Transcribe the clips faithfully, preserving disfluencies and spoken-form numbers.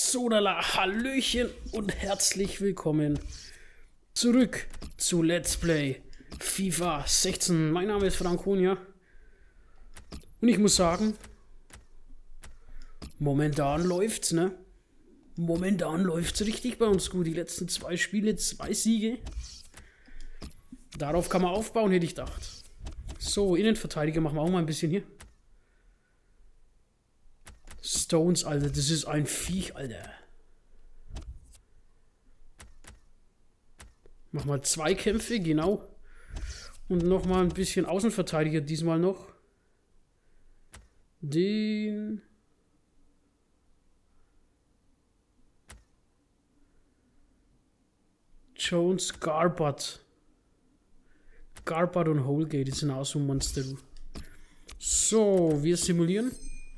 Sodala, Hallöchen und herzlich willkommen zurück zu Let's Play FIFA sechzehn. Mein Name ist Franconia und ich muss sagen, momentan läuft's, ne? Momentan läuft's richtig bei uns gut. Die letzten zwei Spiele, zwei Siege. Darauf kann man aufbauen, hätte ich gedacht. So, Innenverteidiger machen wir auch mal ein bisschen hier. Stones, Alter, das ist ein Viech, Alter. Mach mal zwei Kämpfe, genau. Und nochmal ein bisschen Außenverteidiger diesmal noch. Den... Jones, Garbutt. Garbutt und Holgate, das sind auch so Monster. So, wir simulieren.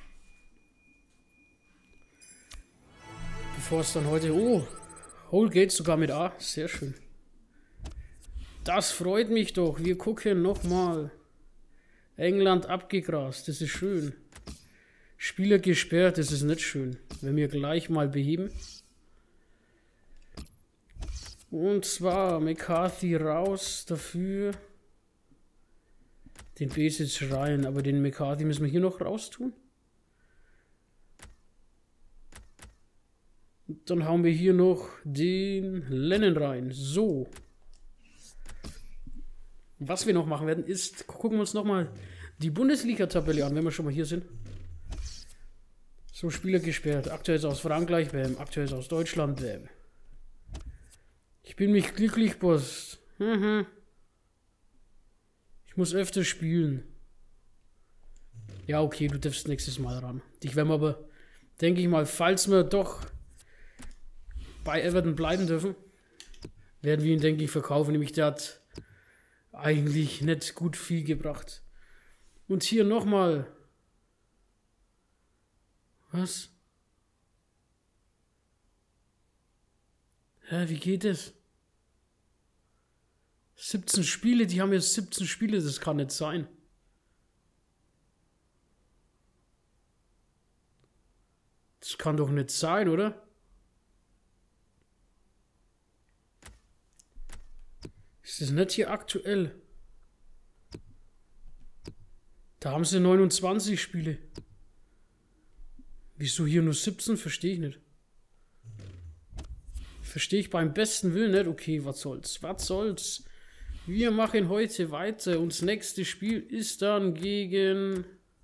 Bevor es dann heute... Oh, Holgate sogar mit A. Sehr schön. Das freut mich doch. Wir gucken nochmal. England abgegrast. Das ist schön. Spieler gesperrt. Das ist nicht schön. Wenn wir gleich mal beheben. Und zwar McCarthy raus. Dafür den Besic rein. Aber den McCarthy müssen wir hier noch raus tun. Dann hauen wir hier noch den Lennon rein. So. Was wir noch machen werden, ist, gucken wir uns nochmal die Bundesliga-Tabelle an, wenn wir schon mal hier sind. So, Spieler gesperrt. Aktuell ist aus Frankreich, bam. Aktuell ist aus Deutschland, bam. Ich bin mich glücklich, Boss. Mhm. Ich muss öfter spielen. Ja, okay, du darfst nächstes Mal ran. Dich werden wir aber, denke ich mal, falls wir doch bei Everton bleiben dürfen, werden wir ihn, denke ich, verkaufen. Nämlich der hat eigentlich nicht gut viel gebracht. Und hier nochmal. Was? Hä, wie geht das? siebzehn Spiele, die haben jetzt siebzehn Spiele, das kann nicht sein. Das kann doch nicht sein, oder? Ist das nicht hier aktuell? Da haben sie neunundzwanzig Spiele. Wieso hier nur siebzehn? Verstehe ich nicht. Verstehe ich beim besten Willen nicht. Okay, was soll's? Was soll's? Wir machen heute weiter. Und das nächste Spiel ist dann gegen...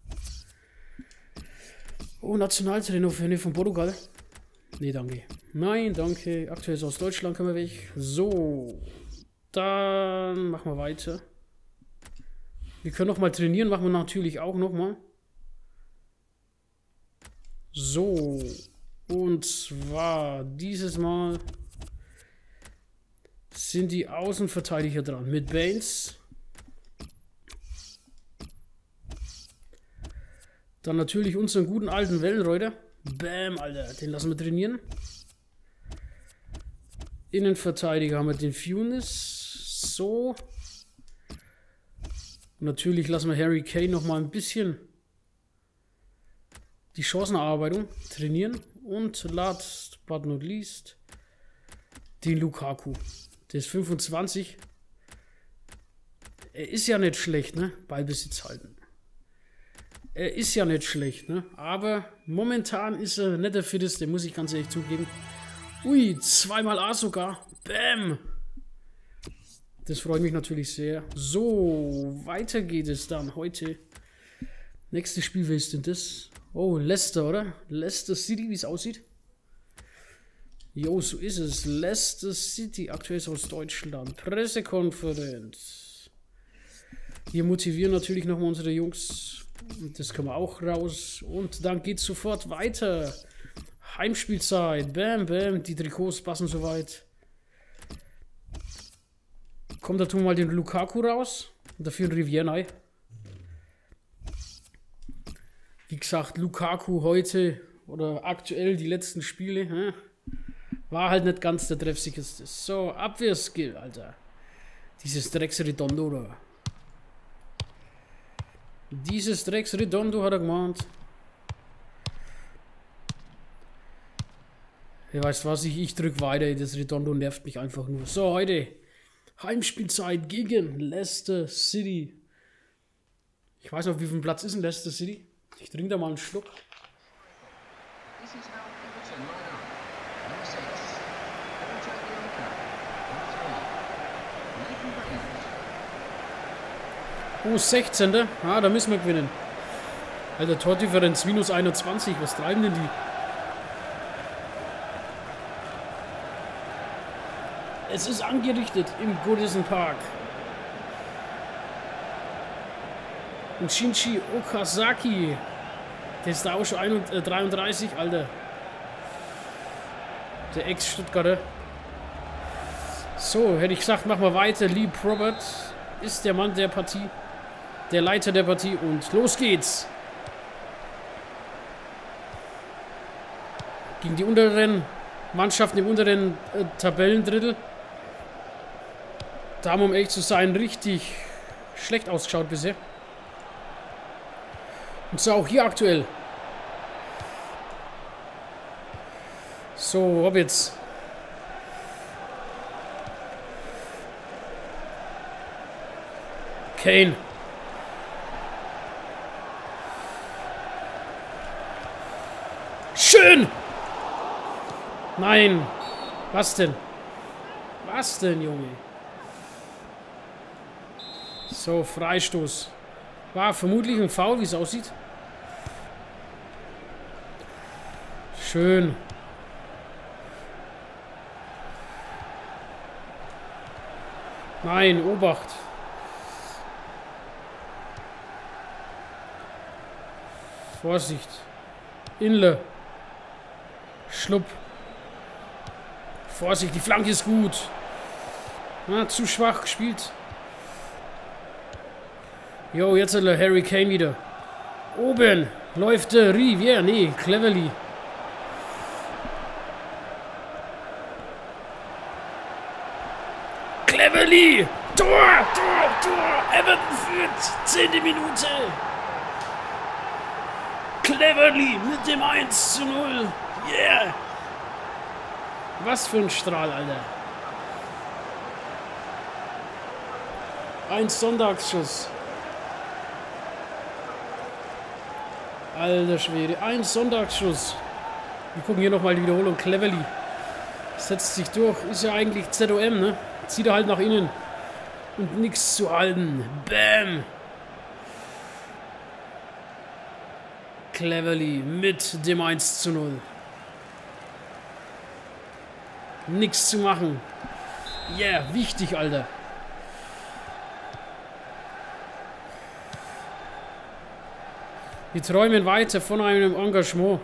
Oh, Nationaltrainer von Portugal. Nee, danke. Nein, danke. Aktuell ist aus Deutschland, können wir weg. So. Dann machen wir weiter. Wir können noch mal trainieren, machen wir natürlich auch noch mal. So. Und zwar dieses Mal sind die Außenverteidiger dran. Mit Baines. Dann natürlich unseren guten alten Wellenreuter. Bam, Alter. Den lassen wir trainieren. Innenverteidiger haben wir den Funes. So. Natürlich lassen wir Harry Kane noch mal ein bisschen die Chancenerarbeitung trainieren. Und last but not least den Lukaku. Der ist fünfundzwanzig. Er ist ja nicht schlecht, ne? Ballbesitz halten. Er ist ja nicht schlecht, ne? Aber momentan ist er nicht der fitteste, muss ich ganz ehrlich zugeben. Ui, zweimal A sogar. Bam! Das freut mich natürlich sehr. So, weiter geht es dann heute. Nächstes Spiel, wer ist denn das? Oh, Leicester, oder? Leicester City, wie es aussieht. Jo, so ist es. Leicester City, aktuell ist aus Deutschland. Pressekonferenz. Wir motivieren natürlich nochmal unsere Jungs. Das können wir auch raus. Und dann geht es sofort weiter. Heimspielzeit. Bam, bam. Die Trikots passen soweit. Kommt da tun mal den Lukaku raus. Und dafür ein Rivière. Wie gesagt, Lukaku heute oder aktuell die letzten Spiele hä, war halt nicht ganz der treffsicherste. So, Abwehrskill, Alter. Dieses Drecks Redondo da. Dieses Drecks Redondo hat er gemeint. Ja, weißt du was, ich, ich drück weiter, das Redondo nervt mich einfach nur. So, heute Heimspielzeit gegen Leicester City. Ich weiß noch, wie viel Platz ist in Leicester City? Ich trinke da mal einen Schluck. Oh, sechzehnter Ah, da müssen wir gewinnen. Alter, Tordifferenz minus einundzwanzig. Was treiben denn die? Es ist angerichtet im Goodison Park. Und Shinji Okazaki. Der ist da auch schon dreiunddreißig, Alter. Der Ex-Stuttgarter. So, hätte ich gesagt, machen wir weiter. Lee Probert ist der Mann der Partie. Der Leiter der Partie. Und los geht's. Gegen die unteren Mannschaften im unteren äh, Tabellendrittel. Da haben wir, um ehrlich zu sein, richtig schlecht ausgeschaut bisher. Und so auch hier aktuell. So, ob jetzt. Kane. Schön! Nein. Was denn? Was denn, Junge? So, Freistoß. War vermutlich ein Foul, wie es aussieht. Schön. Nein, Obacht. Vorsicht. Inle. Schlupp. Vorsicht, die Flanke ist gut. Na, zu schwach gespielt. Jo, jetzt hat Harry Kane wieder. Oben läuft der Rivière. Nee, Cleverly. Cleverly! Tor! Tor! Tor! Everton führt! Zehnte Minute! Cleverly mit dem eins zu null! Yeah! Was für ein Strahl, Alter! Ein Sonntagsschuss. Alter Schwede, ein Sonntagsschuss. Wir gucken hier nochmal die Wiederholung. Cleverly setzt sich durch. Ist ja eigentlich Z O M, ne? Zieht er halt nach innen. Und nichts zu halten. Bam! Cleverly mit dem eins zu null. Nichts zu machen. Yeah, wichtig, Alter. Wir träumen weiter von einem Engagement.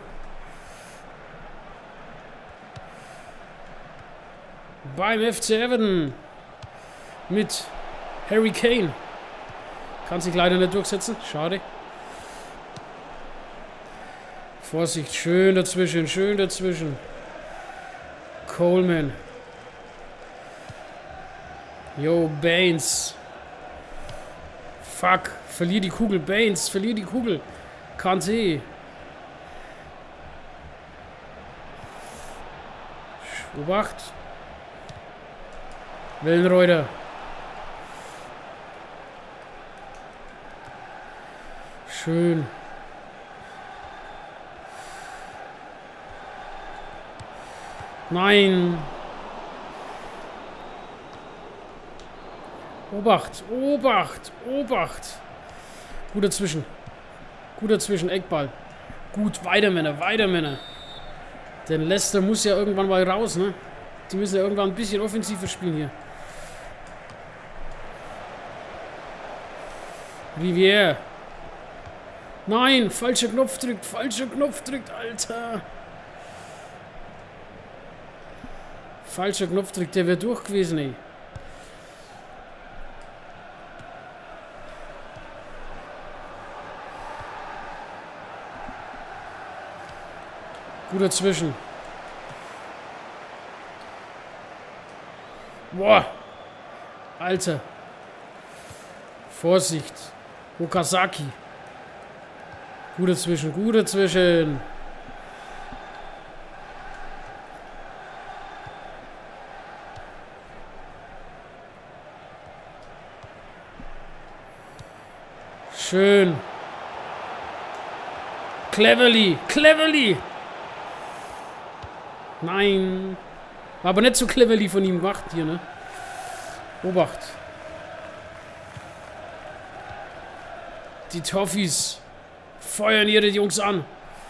Beim F C Everton. Mit Harry Kane. Kann sich leider nicht durchsetzen. Schade. Vorsicht, schön dazwischen, schön dazwischen. Coleman. Yo, Baines. Fuck, verlier die Kugel. Baines, verlier die Kugel. Kante. Obacht. Wellenreuter. Schön. Nein. Obacht, Obacht, Obacht. Gut dazwischen. Gut dazwischen, Eckball. Gut, weiter Männer, weiter Männer. Denn Leicester muss ja irgendwann mal raus, ne? Die müssen ja irgendwann ein bisschen offensiver spielen hier. Rivière. Nein, falscher Knopf drückt, falscher Knopf drückt, Alter. Falscher Knopf drückt, der wäre durch gewesen, ey. Gut dazwischen. Boah. Alter. Vorsicht. Okazaki. Gut dazwischen, gut dazwischen. Schön. Cleverly. Cleverly. Nein. War aber nicht so cleverly von ihm gemacht hier, ne? Obacht. Die Toffees feuern ihre Jungs an.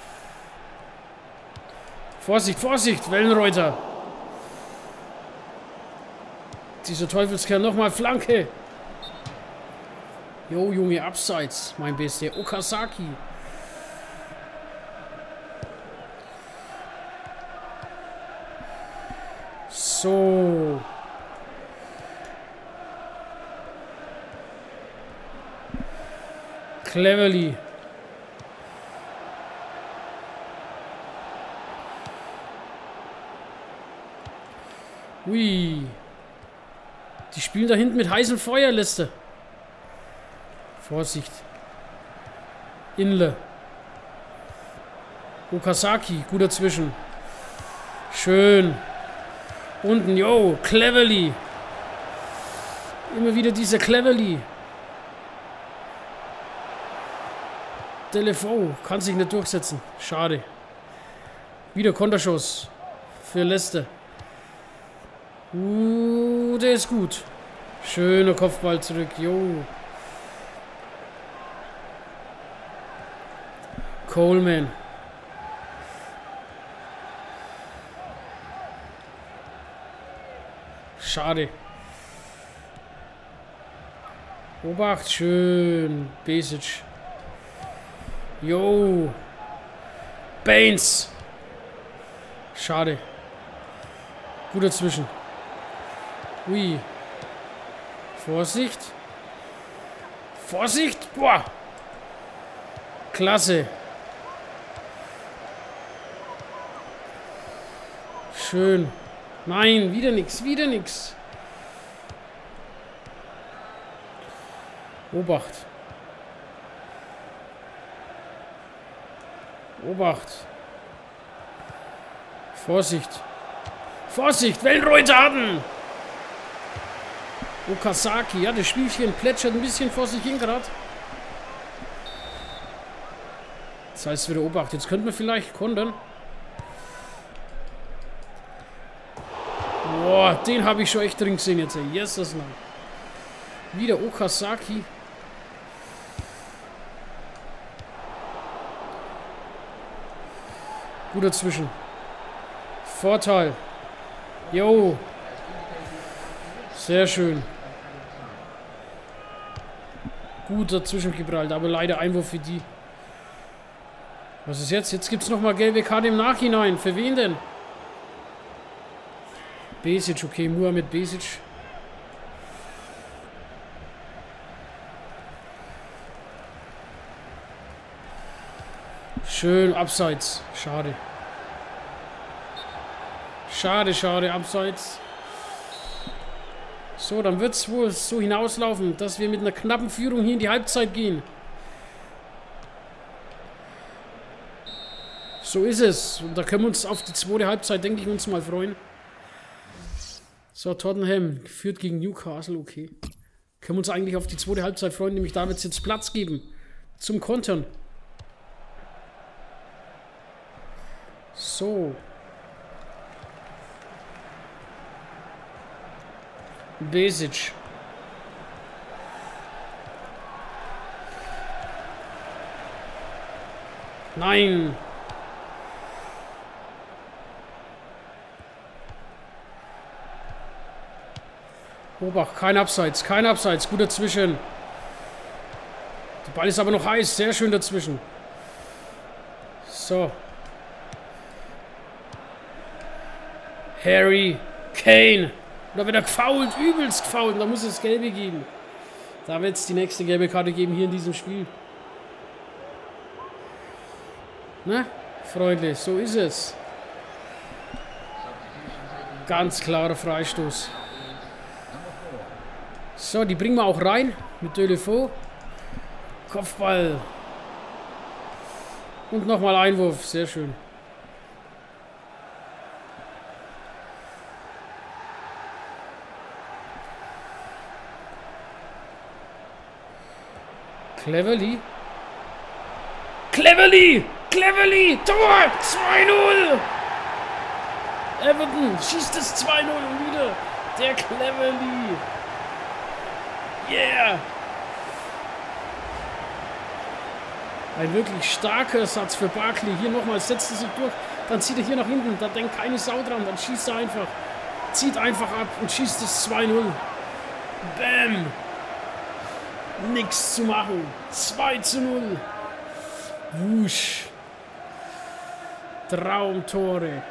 Vorsicht, Vorsicht, Wellenreuter. Dieser Teufelskerl nochmal Flanke. Jo, Junge, abseits, mein Beste. Okazaki. So. Cleverly. Ui. Die spielen da hinten mit heißem Feuer, Liste. Vorsicht. Inle. Okazaki, gut dazwischen. Schön. Unten, yo, Cleverly. Immer wieder dieser Cleverly. Delefo kann sich nicht durchsetzen. Schade. Wieder Konterschuss für Leicester. Uh, der ist gut. Schöner Kopfball zurück. Jo. Coleman. Schade. Obacht, schön. Besic. Jo. Baines. Schade. Gut dazwischen. Ui. Vorsicht. Vorsicht. Boah. Klasse. Schön. Nein, wieder nix, wieder nix. Obacht. Obacht. Vorsicht. Vorsicht, Wellenreuter hatten. Okazaki, ja, das Spielchen plätschert ein bisschen vor sich hin gerade. Das heißt wieder Obacht. Jetzt könnten wir vielleicht kontern. Boah, den habe ich schon echt drin gesehen jetzt. Yes, das noch. Wieder Okazaki. Gut dazwischen. Vorteil. Jo. Sehr schön. Gut dazwischen geprallt, aber leider Einwurf für die. Was ist jetzt? Jetzt gibt es nochmal gelbe Karte im Nachhinein. Für wen denn? Besic, okay, Muhamed Besic. Schön, abseits. Schade. Schade, schade, abseits. So, dann wird es wohl so hinauslaufen, dass wir mit einer knappen Führung hier in die Halbzeit gehen. So ist es. Und da können wir uns auf die zweite Halbzeit, denke ich, uns mal freuen. So, Tottenham führt gegen Newcastle, okay. Können wir uns eigentlich auf die zweite Halbzeit freuen, nämlich da wird es jetzt Platz geben zum Kontern. So. Besic. Nein. Obacht, kein Abseits, kein Abseits, gut dazwischen. Der Ball ist aber noch heiß, sehr schön dazwischen. So. Harry Kane. Da wird er gefoult, übelst gefoult. Da muss es Gelbe geben. Da wird es die nächste gelbe Karte geben hier in diesem Spiel. Ne, Freunde, so ist es. Ganz klarer Freistoß. So, die bringen wir auch rein mit Delefo. Kopfball. Und nochmal Einwurf, sehr schön. Cleverly. Cleverly! Cleverly! Tor! zwei null! Everton schießt es zwei null und wieder der Cleverly. Yeah! Ein wirklich starker Satz für Barkley. Hier nochmal, setzt er sich durch. Dann zieht er hier nach hinten. Da denkt keine Sau dran. Dann schießt er einfach. Zieht einfach ab und schießt es zwei null. Bam! Nix zu machen. zwei zu null. Wusch. Traumtore.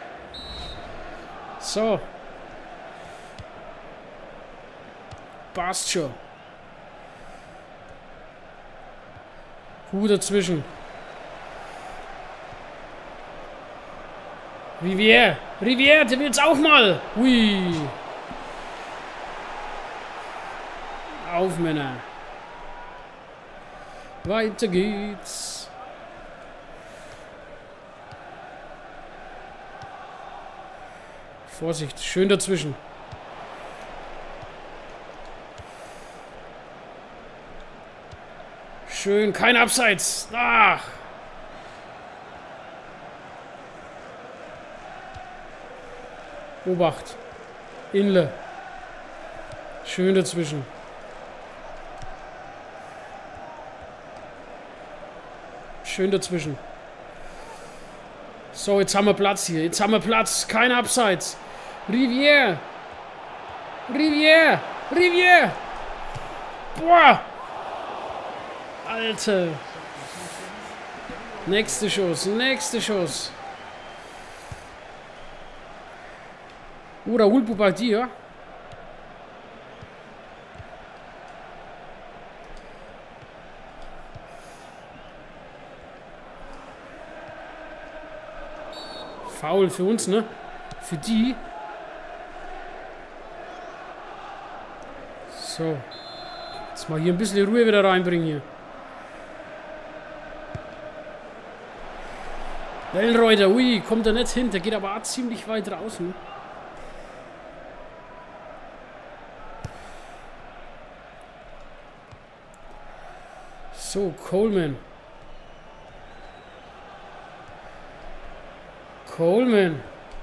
So. Passt schon. Hu dazwischen. Rivière. Rivière, der will's auch mal. Hui. Auf, Männer. Weiter geht's. Vorsicht, schön dazwischen. Schön, kein Abseits. Ach. Obacht. Inle. Schön dazwischen. Schön dazwischen. So, jetzt haben wir Platz hier. Jetzt haben wir Platz. Kein Abseits. Rivière. Rivière. Rivière. Boah. Alter. Nächste Schuss. Nächste Schuss. Oh, Raoul Boubadia. Foul für uns, ne? Für die. So. Jetzt mal hier ein bisschen Ruhe wieder reinbringen hier. Wellenreuter, ui, kommt er nicht hin. Der geht aber auch ziemlich weit draußen. So, Coleman. Coleman.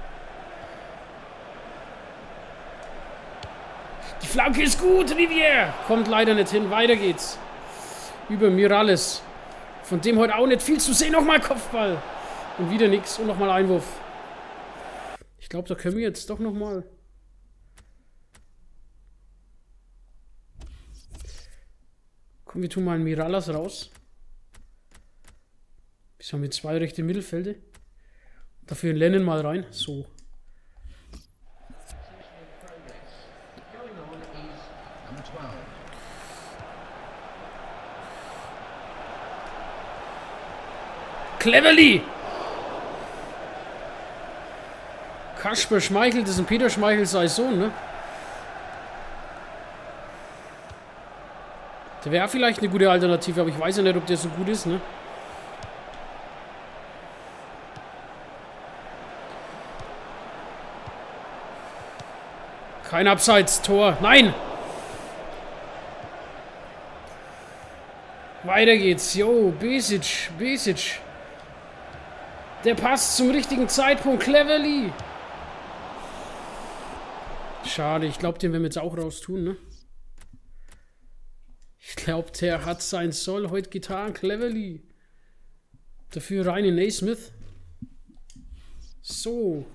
Die Flanke ist gut, Rivière. Kommt leider nicht hin. Weiter geht's. Über Miralles. Von dem heute auch nicht viel zu sehen. Nochmal Kopfball. Und wieder nichts. Und nochmal Einwurf. Ich glaube, da können wir jetzt doch nochmal. Komm, wir tun mal einen Mirallas raus. Wir haben hier zwei rechte Mittelfelder. Dafür einen Lennon mal rein. So. Cleverly! Kasper Schmeichel, das ist ein Peter Schmeichel sein Sohn, ne? Der wäre vielleicht eine gute Alternative, aber ich weiß ja nicht, ob der so gut ist, ne? Kein Abseits, Tor. Nein! Weiter geht's. Jo, Besic, Besic. Der passt zum richtigen Zeitpunkt. Cleverly. Schade, ich glaube, den werden wir jetzt auch raus tun, ne? Ich glaube, der hat sein Soll heute getan. Cleverly. Dafür rein in Naismith. So.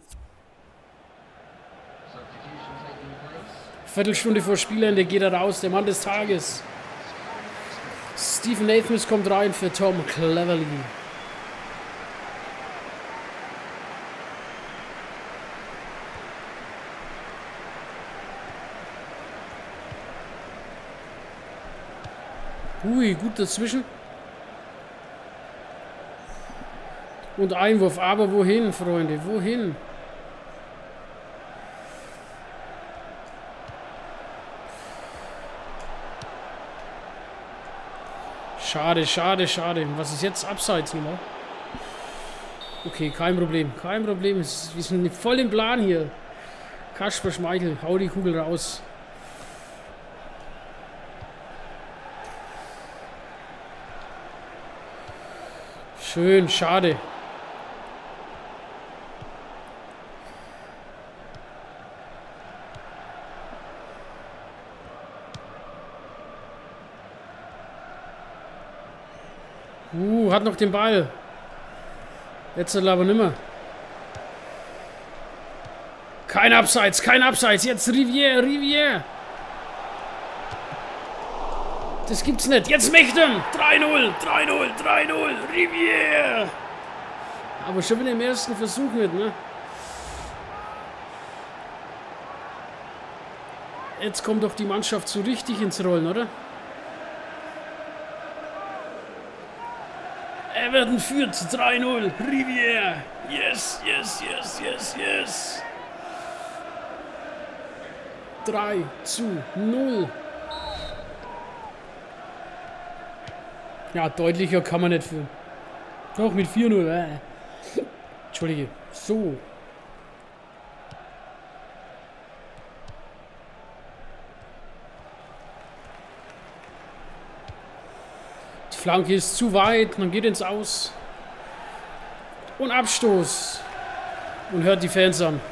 Viertelstunde vor Spielende geht er raus. Der Mann des Tages. Stephen Naismith kommt rein für Tom Cleverly. Ui, gut dazwischen. Und Einwurf, aber wohin, Freunde? Wohin? Schade, schade, schade. Was ist jetzt abseits nochmal? Okay, kein Problem. Kein Problem. Wir sind voll im Plan hier. Kasper Schmeichel, hau die Kugel raus. Schön, schade. Uh, hat noch den Ball. Jetzt aber nimmer. Kein Abseits, kein Abseits. Jetzt Rivière, Rivière. Das gibt's nicht. Jetzt Mächten. drei null, drei null, drei null. Rivière. Aber schon wieder im ersten Versuch nicht, ne? Jetzt kommt doch die Mannschaft so richtig ins Rollen, oder? Everton führt drei null. Rivière. Yes, yes, yes, yes, yes. drei zu null. Ja, deutlicher kann man nicht führen. Doch, mit vier null. Äh. Entschuldige. So. Die Flanke ist zu weit. Man geht ins Aus. Und Abstoß. Und hört die Fans an.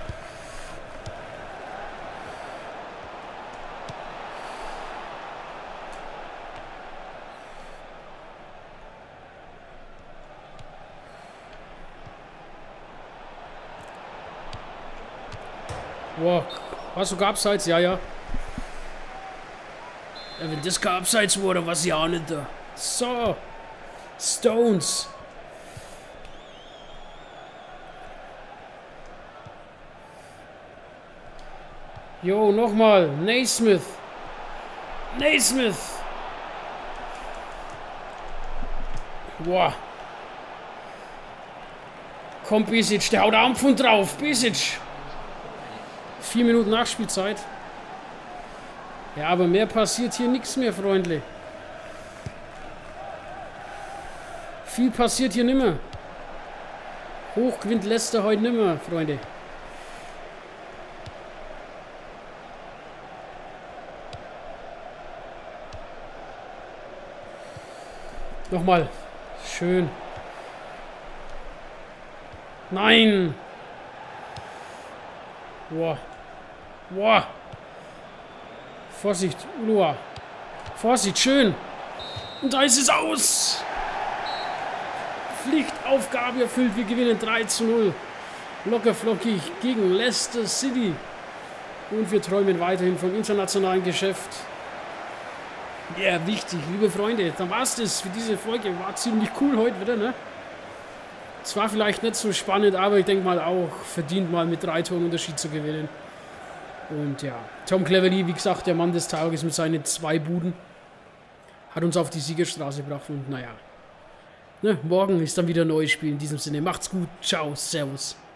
Wow. War sogar Abseits? Ja, ja. Ja, wenn das kein Abseits wurde, was ja auch nicht da. So. Stones. Jo, nochmal. Naismith. Naismith. Boah. Komm, Besic, der haut Armpfund drauf. Besic. Vier Minuten Nachspielzeit. Ja, aber mehr passiert hier nichts mehr, Freunde. Viel passiert hier nimmer. Hoch gewinnt Leicester heute nimmer, Freunde. Nochmal. Schön. Nein. Boah. Boah. Vorsicht, Ulua. Vorsicht, schön. Und da ist es aus. Pflichtaufgabe erfüllt. Wir gewinnen drei zu null. Locker flockig gegen Leicester City. Und wir träumen weiterhin vom internationalen Geschäft. Ja, yeah, wichtig, liebe Freunde. Dann war es das für diese Folge. War ziemlich cool heute wieder, ne? Es war vielleicht nicht so spannend, aber ich denke mal auch verdient mal mit drei Toren Unterschied zu gewinnen. Und ja, Tom Cleverley, wie gesagt, der Mann des Tages mit seinen zwei Buden, hat uns auf die Siegerstraße gebracht. Und naja, ne, morgen ist dann wieder ein neues Spiel. In diesem Sinne, macht's gut, ciao, servus.